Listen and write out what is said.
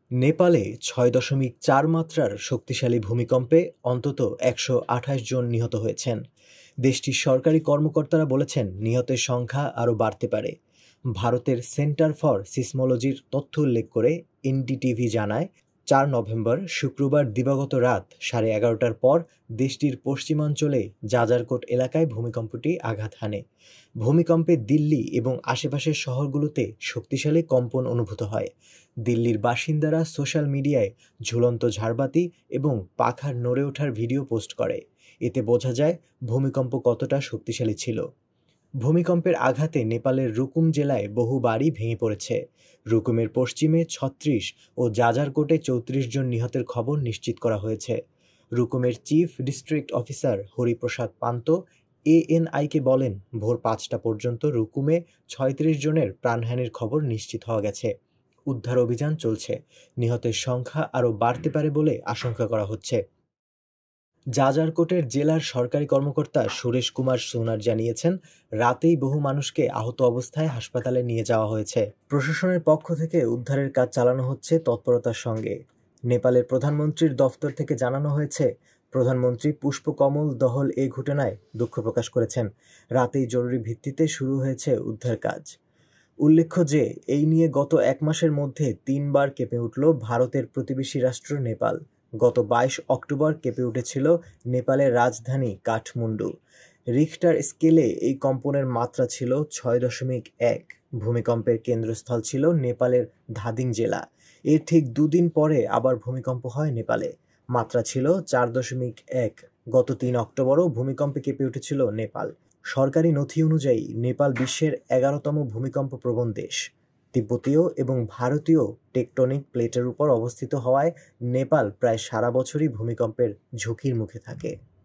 নেপালে ৬.৪ মাত্রার শক্তিশালী ভূমিকম্পে অন্তত ১২৮ জন নিহত হয়েছেন। দেশটির সরকারি কর্মকর্তারা বলেছেন নিহতের সংখ্যা আরও বাড়তে পারে। ভারতের সেন্টার ফর সিসমোলজির তথ্য উল্লেখ করে এনডিটিভি জানায়, ৪ নভেম্বর শুক্রবার দিবাগত রাত 11:30টার পর দেশটির পশ্চিমাঞ্চলে জাজারকোট এলাকায় ভূমিকম্পটি আঘাত হানে। ভূমিকম্পে দিল্লি এবং আশেপাশের শহরগুলোতে শক্তিশালী কম্পন অনুভূত হয়। দিল্লির বাসিন্দারা সোশ্যাল মিডিয়ায় ঝুলন্ত ঝাড়বাতি এবং পাখার নড়ে ওঠার ভিডিও পোস্ট করে। এতে বোঝা যায় ভূমিকম্প কতটা শক্তিশালী ছিল। ভূমিকম্পের আঘাতে নেপালের রুকুম জেলায় বহু বাড়ি ভেঙে পড়েছে। রুকুমের পশ্চিমে ৩৬ ও জাজারকোটে ৩৪ জন নিহতের খবর নিশ্চিত করা হয়েছে। রুকুমের chief district officer Hariprasad Pant এএনআইকে বলেন, ভোর ৫টা পর্যন্ত রুকুমে ৩৬ জনের প্রাণহানির খবর নিশ্চিত হওয়া গেছে। উদ্ধার অভিযান চলছে। নিহতের সংখ্যা আরও বাড়তে পারে বলে আশঙ্কা করা হচ্ছে। জাজারকোটের জেলার সরকারি কর্মকর্তা সুরেশ কুমার সোনার জানিয়েছেন, রাতেই বহু মানুষকে আহত অবস্থায় হাসপাতালে নিয়ে যাওয়া হয়েছে। প্রশাসনের পক্ষ থেকে উদ্ধারের কাজ চালানো হচ্ছে তৎপরতার সঙ্গে। নেপালের প্রধানমন্ত্রীর দফতর থেকে জানানো হয়েছে, প্রধানমন্ত্রী পুষ্পকমল দহল এই ঘটনায় দুঃখ প্রকাশ করেছেন। রাতেই জরুরি ভিত্তিতে শুরু হয়েছে উদ্ধার কাজ। উল্লেখ্য যে এই নিয়ে গত ১ মাসের মধ্যে ৩ বার কেঁপে উঠল ভারতের প্রতিবেশী রাষ্ট্র নেপাল। গত ২২ অক্টোবর কেঁপে উঠেছিল নেপালের রাজধানী কাঠমান্ডু। রিখটার স্কেলে এই কম্পনের মাত্রা ছিল ৬.১। ভূমিকম্পের কেন্দ্রস্থল ছিল নেপালের ধাদিং জেলা। এর ঠিক ২ দিন পরে আবার ভূমিকম্প হয় নেপালে। মাত্রা ছিল ৪.১। গত ৩ অক্টোবরও ভূমিকম্পে কেঁপে উঠেছিল নেপাল। সরকারি নথি অনুযায়ী নেপাল বিশ্বের ১১তম ভূমিকম্প প্রবণ দেশ। তিব্বতীয় এবং ভারতীয় টেকটনিক প্লেটের উপর অবস্থিত হওয়ায় নেপাল প্রায় সারা বছরই ভূমিকম্পের ঝুঁকির মুখে থাকে।